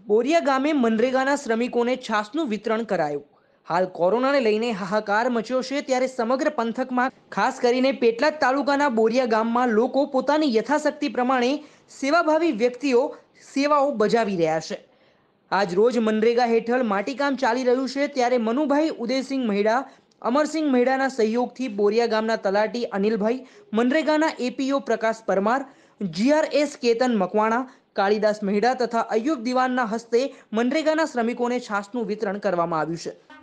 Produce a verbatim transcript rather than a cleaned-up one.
બોરિયા ગામે મનરેગાના શ્રમિકોને છાસનું વિતરણ કરાયું। હાલ કોરોનાને લઈને હાહાકાર મચ્યો છે, ત્યારે સમગ્ર પંથકમાં ખાસ કરીને પેટલાદ તાલુકાના બોરિયા ગામમાં લોકો પોતાની યથાશક્તિ પ્રમાણે સેવાભાવી વ્યક્તિઓ સેવાઓ બજાવી રહ્યા છે। આજ રોજ મનરેગા હેઠળ માટીકામ ચાલી રહ્યું છે, ત્યારે મનુભાઈ ઉદયસિંહ મહેડા, અમરસિંહ મહેડાના સહયોગથી બોરિયા ગામના તલાટી અનિલભાઈ, મનરેગાના એપીઓ પ્રકાશ પરમાર, જીઆરએસ કેતન મકવાણા, કાળીદાસ મહેડા તથા અયુબ દિવાનના હસ્તે મનરેગાના શ્રમિકોને છાસનું વિતરણ કરવામાં આવ્યું છે।